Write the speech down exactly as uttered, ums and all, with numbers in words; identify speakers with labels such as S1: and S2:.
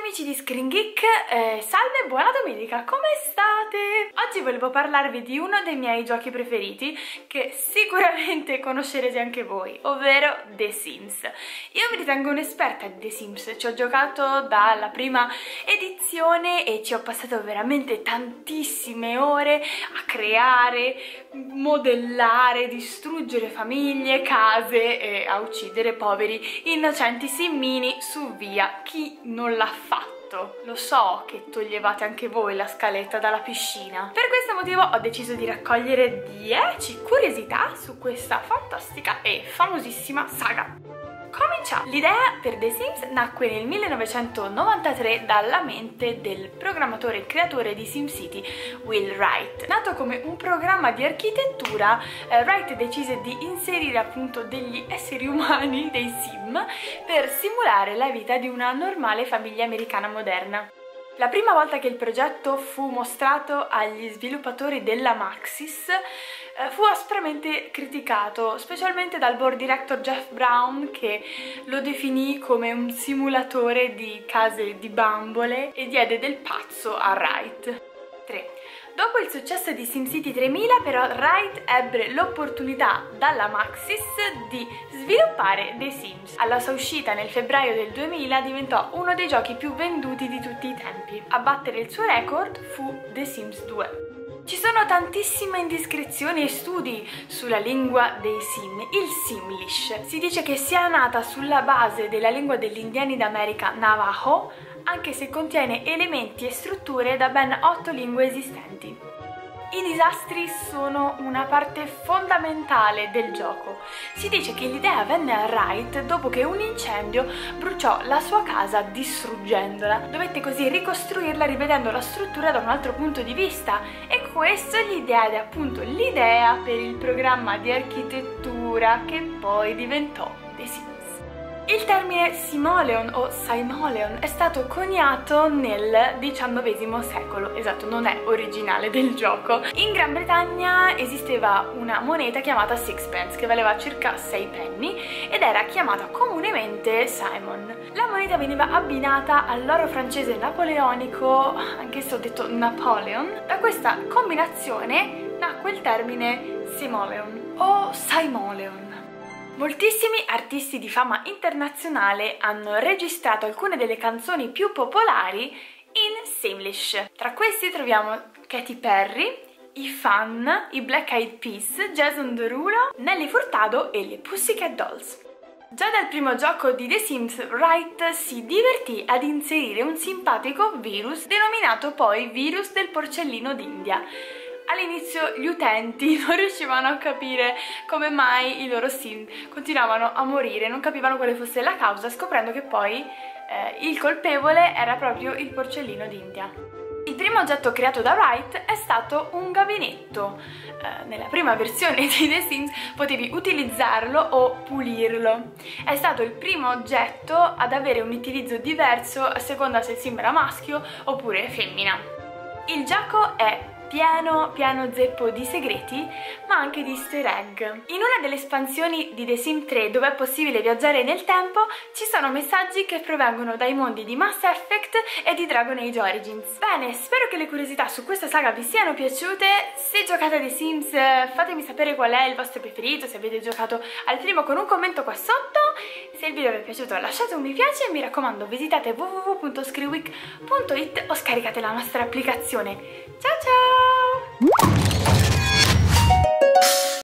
S1: amici di Screen Geek, eh, salve, buona domenica, come state? Oggi volevo parlarvi di uno dei miei giochi preferiti che sicuramente conoscerete anche voi, ovvero The Sims. Io mi ritengo un'esperta di The Sims, ci ho giocato dalla prima edizione e ci ho passato veramente tantissime ore a creare, modellare, distruggere famiglie, case e a uccidere poveri innocenti simmini su via. Chi non l'ha fatto? Lo so che toglievate anche voi la scaletta dalla piscina. Per questo motivo ho deciso di raccogliere dieci curiosità su questa fantastica e famosissima saga. Cominciamo! L'idea per The Sims nacque nel millenovecentonovantatré dalla mente del programmatore e creatore di SimCity, Will Wright. Nato come un programma di architettura, eh, Wright decise di inserire appunto degli esseri umani, dei sim, per simulare la vita di una normale famiglia americana moderna. La prima volta che il progetto fu mostrato agli sviluppatori della Maxis eh, fu aspramente criticato, specialmente dal board director Jeff Brown, che lo definì come un simulatore di case di bambole e diede del pazzo a Wright. tre. Dopo il successo di SimCity tremila, però, Wright ebbe l'opportunità dalla Maxis di sviluppare The Sims. Alla sua uscita nel febbraio del duemila diventò uno dei giochi più venduti di tutti i tempi. A battere il suo record fu The Sims due. Ci sono tantissime indiscrezioni e studi sulla lingua dei sim, il Simlish. Si dice che sia nata sulla base della lingua degli indiani d'America Navajo, anche se contiene elementi e strutture da ben otto lingue esistenti. I disastri sono una parte fondamentale del gioco. Si dice che l'idea venne a Wright dopo che un incendio bruciò la sua casa distruggendola. Dovette così ricostruirla rivedendo la struttura da un altro punto di vista e questo gli diede appunto l'idea per il programma di architettura che poi diventò The Sims. Il termine simoleon o simoleon è stato coniato nel diciannovesimo secolo, esatto, non è originale del gioco. In Gran Bretagna esisteva una moneta chiamata sixpence che valeva circa sei penny ed era chiamata comunemente Simon. La moneta veniva abbinata all'oro francese napoleonico, anche se ho detto Napoleon. Da questa combinazione nacque il termine simoleon o simoleon. Moltissimi artisti di fama internazionale hanno registrato alcune delle canzoni più popolari in Simlish. Tra questi troviamo Katy Perry, i Fun, i Black Eyed Peas, Jason Derulo, Nelly Furtado e le Pussycat Dolls. Già dal primo gioco di The Sims, Wright si divertì ad inserire un simpatico virus denominato poi virus del porcellino d'India. All'inizio gli utenti non riuscivano a capire come mai i loro sim continuavano a morire, non capivano quale fosse la causa, scoprendo che poi eh, il colpevole era proprio il porcellino d'India. Il primo oggetto creato da Wright è stato un gabinetto. Eh, nella prima versione di The Sims potevi utilizzarlo o pulirlo. È stato il primo oggetto ad avere un utilizzo diverso a seconda se il sim era maschio oppure femmina. Il gioco è pieno, pieno zeppo di segreti, ma anche di easter egg. In una delle espansioni di The Sims tre, dove è possibile viaggiare nel tempo, ci sono messaggi che provengono dai mondi di Mass Effect e di Dragon Age Origins. Bene, spero che le curiosità su questa saga vi siano piaciute. Se giocate a The Sims fatemi sapere qual è il vostro preferito, se avete giocato al primo con un commento qua sotto. Se il video vi è piaciuto lasciate un mi piace e mi raccomando visitate w w w punto screenweek punto it o scaricate la nostra applicazione. Ciao ciao!